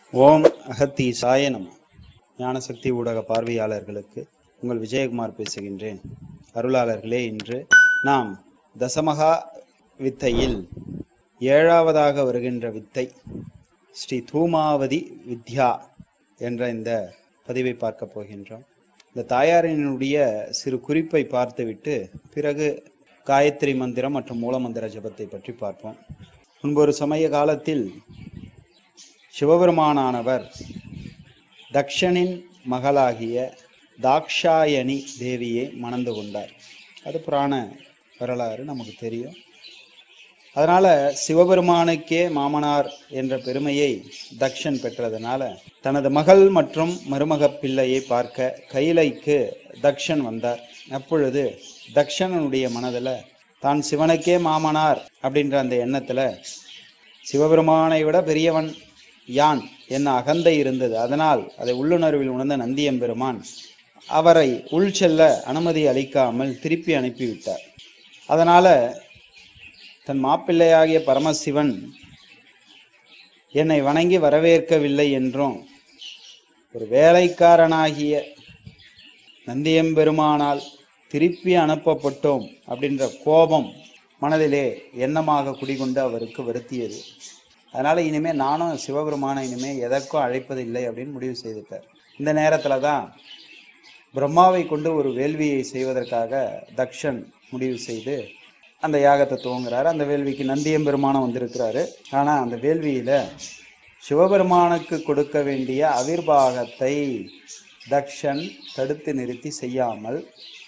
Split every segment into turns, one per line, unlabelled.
ஓம் அகத்தீசாய நம. ஞானசக்தி ஊடக பார்வையாளர்களுக்கு உங்கள் விஜயகுமார் பேசுகின்றேன். அருளாளர்களே, இன்று நாம் தசமகா வித்தையில் 7வது வருகின்ற வித்தை ஸ்ரீ தூமாவதி வித்யா என்ற இந்த பதிவை பார்க்க போகின்றோம். இந்த தாயாரினுடைய சிறு குறிப்பை பார்த்துவிட்டு பிறகு காயத்ரி மந்திரம் மற்றும் மூலமந்திர ஜபத்தை பற்றி பார்ப்போம். முன்பொரு சமய காலத்தில் சிவபெருமானானவர் தக்ஷனின் மகளாகிய தாக்ஷாயணி தேவியை மணந்து கொண்டார். அது புராண வரலாறு நமக்கு தெரியும். அதனால சிவபெருமானுக்கே மாமனார் என்ற பெருமையை தக்ஷன் பெற்றதுனால தனது மகள் மற்றும் மருமக பிள்ளையை பார்க்க கைலைக்கு தக்ஷன் வந்தார். அப்பொழுது தக்ஷனுடைய மனதில் தான் சிவனுக்கே மாமனார் அப்படின்ற அந்த எண்ணத்தில் சிவபெருமானை விட பெரியவன் யான் என்ன அகந்தை இருந்தது. அதனால் அதை உள்ளுணர்வில் உணர்ந்த நந்தியம்பெருமான் அவரை உள் செல்ல அனுமதி அளிக்காமல் திருப்பி அனுப்பிவிட்டார். அதனால தன் மாப்பிள்ளையாகிய பரமசிவன் என்னை வணங்கி வரவேற்கவில்லை என்றும் ஒரு வேலைக்காரனாகிய நந்தியம்பெருமானால் திருப்பி அனுப்பப்பட்டோம் அப்படின்ற கோபம் மனதிலே எண்ணமாக குடிகொண்டு அவருக்கு வருத்தியது. அதனால இனிமே நானும் சிவபெருமானை இனிமே எதற்கும் அழைப்பதில்லை அப்படின்னு முடிவு செய்துட்டார். இந்த நேரத்துல தான் பிரம்மாவை கொண்டு ஒரு வேள்வியை செய்வதற்காக தக்ஷன் முடிவு செய்து அந்த யாகத்தை துவங்குறாரு. அந்த வேள்விக்கு நந்தியம்பெருமானம் வந்திருக்கிறாரு. ஆனா அந்த வேள்வியில சிவபெருமானுக்கு கொடுக்க வேண்டிய அவிர்வாகத்தை தக்ஷன் தடுத்து நிறுத்தி செய்யாமல்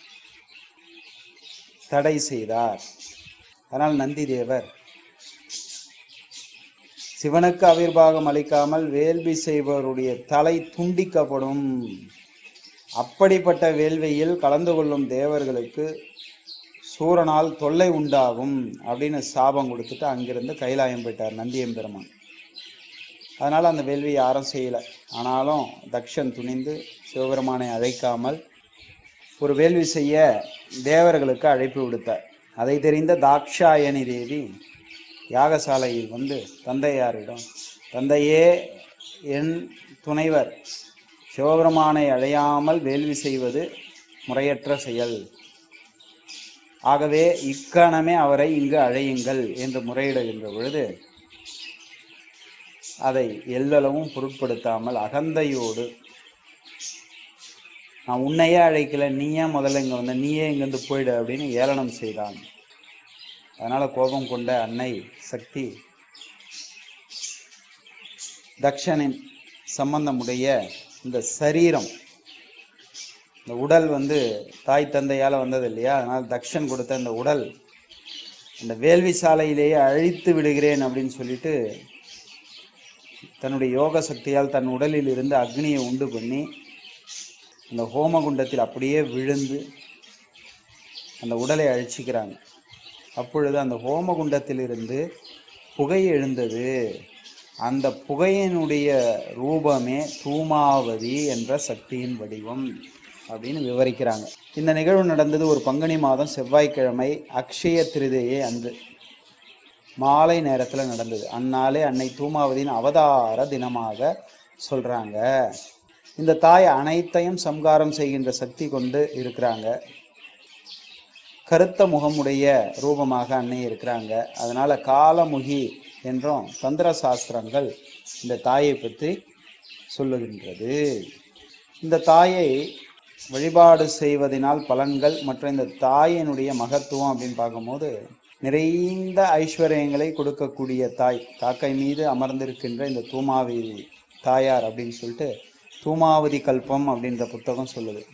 தடை செய்தார். அதனால் நந்தி தேவர் சிவனுக்கு அவிர்வாகம் அளிக்காமல் வேள்வி செய்பவருடைய தலை துண்டிக்கப்படும், அப்படிப்பட்ட வேள்வியில் கலந்து கொள்ளும் தேவர்களுக்கு சூரனால் தொல்லை உண்டாகும் அப்படின்னு சாபம் கொடுத்துட்டு அங்கிருந்து கைலாயம் போயிட்டார் நந்தியம்பெருமான். அதனால அந்த வேள்வி யாரும் செய்யல. ஆனாலும் தக்ஷன் துணிந்து சிவபெருமானை அழைக்காமல் ஒரு வேள்வி செய்ய தேவர்களுக்கு அழைப்பு விடுத்தார். அதை தெரிந்த தாக்ஷாயணி தேவி யாகசாலையில் வந்து தந்தையாரிடம், தந்தையே, என் துணைவர் சிவபெருமானை அழையாமல் வேள்வி செய்வது முறையற்ற செயல். ஆகவே இக்கணமே அவரை இங்கு அழையுங்கள் என்று முறையிடுகின்ற பொழுது அதை எல்லளவும் பொருட்படுத்தாமல் அகந்தையோடு, நான் உன்னையே அழைக்கல, நீயே முதல்ல இங்க வந்த, நீயே இங்கிருந்து போயிடு அப்படின்னு ஏளனம் செய்தான். அதனால கோபம் கொண்ட அன்னை சக்தி தக்ஷனின் சம்பந்தமுடைய இந்த சரீரம், இந்த உடல் தாய் தந்தையால வந்தது இல்லையா, அதனால் தக்ஷன் கொடுத்த இந்த உடல் இந்த வேள்வி சாலையிலேயே அழித்து விடுகிறேன் அப்படின்னு சொல்லிட்டு தன்னுடைய யோக சக்தியால் தன் உடலில் இருந்து அக்னியை உண்டு பண்ணி அந்த ஹோமகுண்டத்தில் அப்படியே விழுந்து அந்த உடலை அழிச்சிக்கிறாங்க. அப்பொழுது அந்த ஹோமகுண்டத்திலிருந்து புகை எழுந்தது. அந்த புகையினுடைய ரூபமே தூமாவதி என்ற சக்தியின் வடிவம் அப்படின்னு விவரிக்கிறாங்க. இந்த நிகழ்வு நடந்தது ஒரு பங்குனி மாதம் செவ்வாய்க்கிழமை அக்ஷய திருதியை அன்று மாலை நேரத்தில் நடந்தது. அந்நாளே அன்னை தூமாவதியின் அவதார தினமாக சொல்றாங்க. இந்த தாய் அனைத்தையும் சம்காரம் செய்கின்ற சக்தி கொண்டு இருக்கிறாங்க. கருத்த முகமுடைய ரூபமாக அன்னை இருக்கிறாங்க. அதனால காலமுகி என்றும் தந்திர சாஸ்திரங்கள் இந்த தாயை பற்றி சொல்லுகின்றது. இந்த தாயை வழிபாடு செய்வதனால் பலன்கள் மற்றும் இந்த தாயினுடைய மகத்துவம் அப்படின்னு பார்க்கும்போது, நிறைந்த ஐஸ்வர்யங்களை கொடுக்கக்கூடிய தாய், காக்கை மீது அமர்ந்திருக்கின்ற இந்த தூமாவதி தாயார் அப்படின்னு சொல்லிட்டு தூமாவதி கல்பம் அப்படின்ற புத்தகம் சொல்லுது.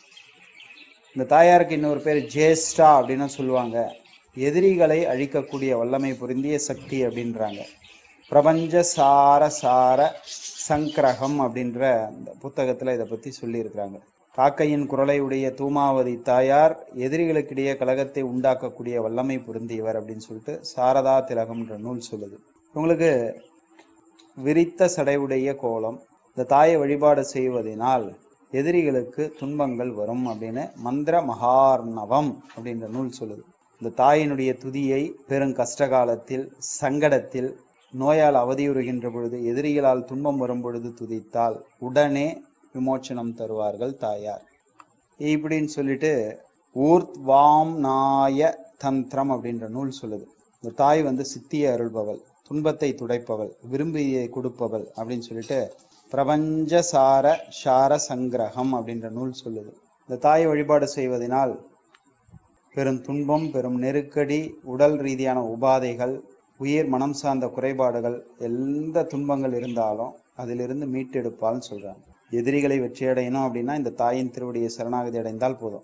இந்த தாயாருக்கு இன்னொரு பேர் ஜேஷ்டா அப்படின்னு சொல்லுவாங்க. எதிரிகளை அழிக்கக்கூடிய வல்லமை பொருந்திய சக்தி அப்படின்றாங்க. பிரபஞ்ச சார சார சங்கிரகம் அப்படின்ற அந்த புத்தகத்துல இதை பத்தி சொல்லியிருக்கிறாங்க. காக்கையின் குரலை உடைய தூமாவதி தாயார் எதிரிகளுக்கிடையே கலகத்தை உண்டாக்கக்கூடிய வல்லமை பொருந்தியவர் அப்படின்னு சொல்லிட்டு சாரதா திலகம்ன்ற நூல் சொல்லுது. உங்களுக்கு விரித்த சடையுடைய கோலம், இந்த தாயை வழிபாடு செய்வதனால் எதிரிகளுக்கு துன்பங்கள் வரும் அப்படின்னு மந்திர மகார்ணவம் அப்படின்ற நூல் சொல்லுது. இந்த தாயினுடைய துதியை பெரும் கஷ்டகாலத்தில், சங்கடத்தில் நோயால் அவதியுறுகின்ற பொழுது, எதிரிகளால் துன்பம் வரும் பொழுது துதித்தால் உடனே விமோச்சனம் தருவார்கள் தாயார். இப்படின்னு சொல்லிட்டு ஊர்த்வாம் நாய தந்திரம் அப்படின்ற நூல் சொல்லுது. இந்த தாய் சித்தியை அருள்பவள், துன்பத்தை துடைப்பவள், விரும்பியை கொடுப்பவள் அப்படின்னு சொல்லிட்டு பிரபஞ்ச சார சங்கிரகம் அப்படின்ற நூல் சொல்லுது. இந்த தாயை வழிபாடு செய்வதனால் பெரும் துன்பம், பெரும் நெருக்கடி, உடல் ரீதியான உபாதைகள், உயிர் மனம் சார்ந்த குறைபாடுகள், எந்த துன்பங்கள் இருந்தாலும் அதிலிருந்து மீட்டெடுப்பால்னு சொல்றாங்க. எதிரிகளை வெற்றியடையணும் அப்படின்னா இந்த தாயின் திருவடியை சரணாகதி அடைந்தால் போதும்.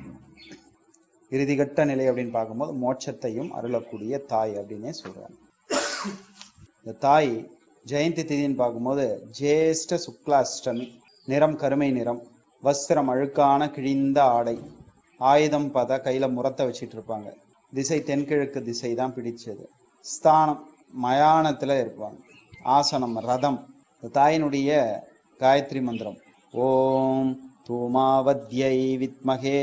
இறுதிகட்ட நிலை அப்படின்னு பார்க்கும்போது மோட்சத்தையும் அருளக்கூடிய தாய் அப்படின்னே சொல்றாங்க. இந்த தாய் ஜெயந்தி திதின்னு பார்க்கும்போது ஜேஷ்ட சுக்லாஷ்டமி, நிறம் கருமை நிறம், வஸ்திரம் அழுக்கான கிழிந்த ஆடை, ஆயுதம் பார்த்தா கையில முரத்தை வச்சிட்டு இருப்பாங்க, திசை தென்கிழக்கு திசை தான் பிடிச்சது, ஸ்தானம் மயானத்துல இருப்பாங்க, ஆசனம் ரதம். இந்த தாயினுடைய காயத்ரி மந்திரம் ஓம் தூமாவத்யை வித்மகே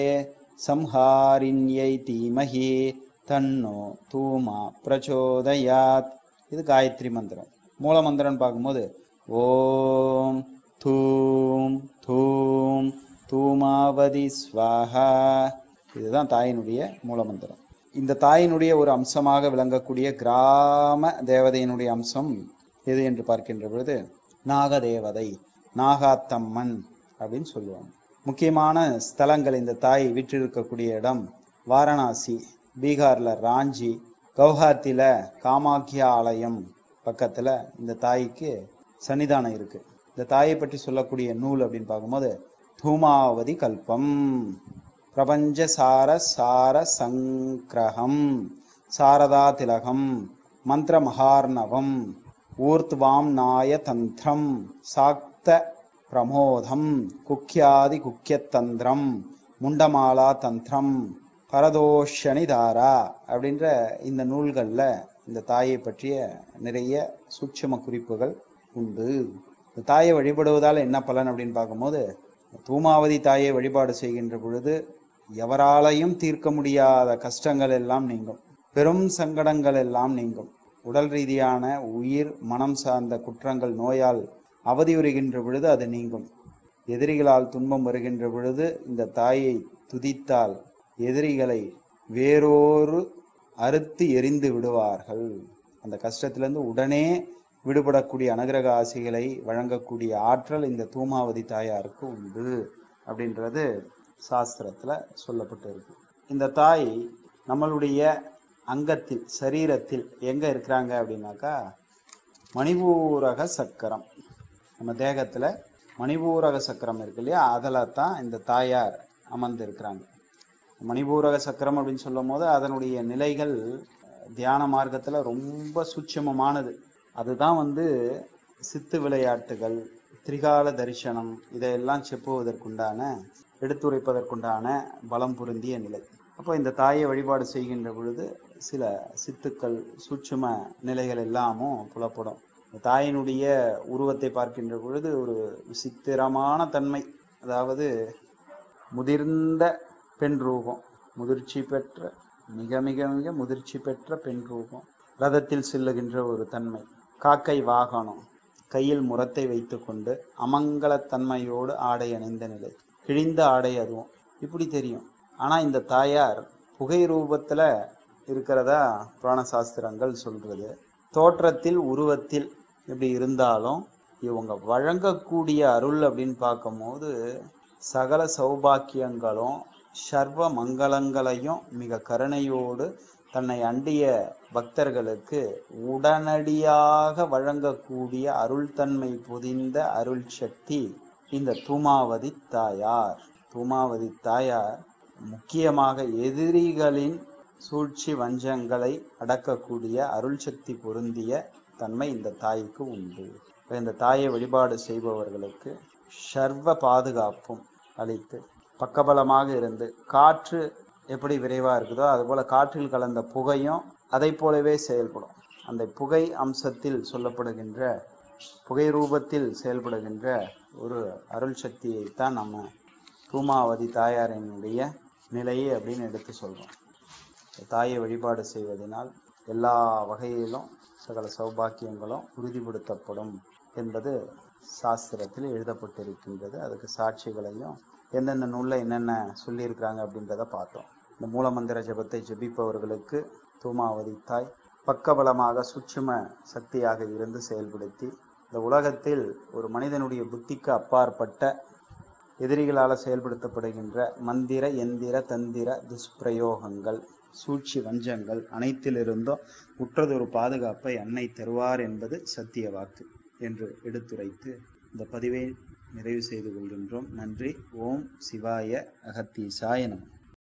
சம்ஹாரிண்யை தீமஹி தன்னோ தூமா பிரச்சோதயாத். இது காயத்ரி மந்திரம். மூல மந்திரம்னு பார்க்கும்போது ஓம் தூம் தூம் தூமாவதி ஸ்வாஹா. இதுதான் தாயினுடைய மூலமந்திரம். இந்த தாயினுடைய ஒரு அம்சமாக விளங்கக்கூடிய கிராம தேவதையினுடைய அம்சம் எது என்று பார்க்கின்ற பொழுது நாகதேவதை, நாகாத்தம்மன் அப்படின்னு சொல்லுவாங்க. முக்கியமான ஸ்தலங்கள் இந்த தாய் வீற்றிருக்கக்கூடிய இடம் வாரணாசி, பீகார்ல ராஞ்சி, கவுஹாத்தில காமாக்கியா ஆலயம் பக்கத்துல இந்த தாய்க்கு சன்னிதானம் இருக்கு. இந்த தாயை பற்றி சொல்லக்கூடிய நூல் அப்படின்னு பார்க்கும்போது தூமாவதி கல்பம், பிரபஞ்ச சார சங்கிரகம், சாரதா திலகம், மந்திர மகார்ணவம், ஊர்த்வாம் நாய தந்திரம், சாக்த பிரமோதம், குக்கியாதி குக்கியத்தந்திரம், முண்டமாலா தந்திரம், பரதோஷணி தாரா அப்படின்ற இந்த நூல்களில் இந்த தாயை பற்றிய நிறைய சூட்சும குறிப்புகள் உண்டு. இந்த தாயை வழிபடுவதால் என்ன பலன் அப்படின்னு பார்க்கும்போது தூமாவதி தாயை வழிபாடு செய்கின்ற பொழுது எவராலையும் தீர்க்க முடியாத கஷ்டங்கள் எல்லாம் நீங்கும், பெரும் சங்கடங்கள் எல்லாம் நீங்கும், உடல் ரீதியான உயிர் மனம் சார்ந்த குற்றங்கள் நோயால் அவதியுறுகின்ற பொழுது அது நீங்கும், எதிரிகளால் துன்பம் வருகின்ற பொழுது இந்த தாயை துதித்தால் எதிரிகளை வேறொரு அறுத்து எரிந்து விடுவார்கள். அந்த கஷ்டத்திலிருந்து உடனே விடுபடக்கூடிய அனுகிரக ஆசிகளை வழங்கக்கூடிய ஆற்றல் இந்த தூமாவதி தாயாருக்கு உண்டு அப்படின்றது சாஸ்திரத்துல சொல்லப்பட்டு இருக்கு. இந்த தாய் நம்மளுடைய அங்கத்தில் சரீரத்தில் எங்க இருக்கிறாங்க அப்படின்னாக்கா மணிபூரக சக்கரம், நம்ம தேகத்துல மணிபூரக சக்கரம் இருக்கு இல்லையா, அதில் தான் இந்த தாயார் அமர்ந்து இருக்கிறாங்க. மணிபூரக சக்கரம் அப்படின்னு சொல்லும் போது அதனுடைய நிலைகள் தியான மார்க்கத்துல ரொம்ப சூட்சமமானது. அதுதான் சித்து விளையாட்டுகள், திரிகால தரிசனம் இதையெல்லாம் செப்புவதற்குண்டான எடுத்துரைப்பதற்குண்டான பலம் பொருந்திய நிலை. அப்போ இந்த தாயை வழிபாடு செய்கின்ற பொழுது சில சித்துக்கள் சூட்சும நிலைகள் எல்லாமும் புலப்படும். தாயினுடைய உருவத்தை பார்க்கின்ற பொழுது ஒரு விசித்திரமான தன்மை, அதாவது முதிர்ந்த பெண் ரூபம், முதிர்ச்சி பெற்ற மிக மிக மிக முதிர்ச்சி பெற்ற பெண் ரூபம், ரதத்தில் செல்லுகின்ற ஒரு தன்மை, காக்கை வாகனம், கையில் முரத்தை வைத்து கொண்டு அமங்கலத்தன்மையோடு ஆடை அணிந்த நிலை, கிழிந்த ஆடை அதுவும் இப்படி தெரியும். ஆனா இந்த தாயார் புகை ரூபத்துல இருக்கிறதா புராண சாஸ்திரங்கள் சொல்றது. தோற்றத்தில் உருவத்தில் இப்படி இருந்தாலும் இவங்க வழங்கக்கூடிய அருள் அப்படின்னு பார்க்கும்போது சகல சௌபாக்கியங்களும் சர்வ மங்களங்களையும் மிக கருணையோடு தன்னை அண்டிய பக்தர்களுக்கு உடனடியாக வழங்கக்கூடிய அருள் தன்மை பொதிந்த அருள் சக்தி இந்த தூமாவதி தாயார். தூமாவதி தாயார் முக்கியமாக எதிரிகளின் சூழ்ச்சி வஞ்சங்களை அடக்கக்கூடிய அருள் சக்தி பொருந்திய தன்மை இந்த தாய்க்கு உண்டு. இந்த தாயை வழிபாடு செய்பவர்களுக்கு சர்வ பாதுகாப்பும் அளித்து பக்கபலமாக இருந்து, காற்று எப்படி விரைவா இருக்குதோ அதுபோல காற்றில் கலந்த புகையும் அதை போலவே செயல்படும். அந்த புகை அம்சத்தில் சொல்லப்படுகின்ற புகை ரூபத்தில் செயல்படுகின்ற ஒரு அருள் சக்தியைத்தான் நம்ம தூமாவதி தாயாரினுடைய நிலையை அப்படின்னு எடுத்து சொல்றோம். தாயை வழிபாடு செய்வதனால் எல்லா வகையிலும் சகல சௌபாக்கியங்களும் உறுதிப்படுத்தப்படும் என்பது சாஸ்திரத்தில் எழுதப்பட்டிருக்கின்றது. அதுக்கு சாட்சிகளையும் எந்தெந்த நூலில் என்னென்ன சொல்லியிருக்கிறாங்க அப்படின்றத பார்த்தோம். இந்த மூலமந்திர ஜபத்தை ஜபிப்பவர்களுக்கு தூமாவதி தாய் பக்கபலமாக சூட்சும சக்தியாக இருந்து செயல்படுத்தி இந்த உலகத்தில் ஒரு மனிதனுடைய புத்திக்கு அப்பாற்பட்ட எதிரிகளால் செயல்படுத்தப்படுகின்ற மந்திர எந்திர தந்திர துஷ்பிரயோகங்கள் சூழ்ச்சி வஞ்சங்கள் அனைத்திலிருந்தும் உற்றதொரு பாதுகாப்பை அன்னை தருவார் என்பது சத்திய வாக்கு என்று எடுத்துரைத்து இந்த பதிவை நிறைவு செய்து கொள்கின்றோம். நன்றி. ஓம் சிவாய அகத்தீசாய நமः.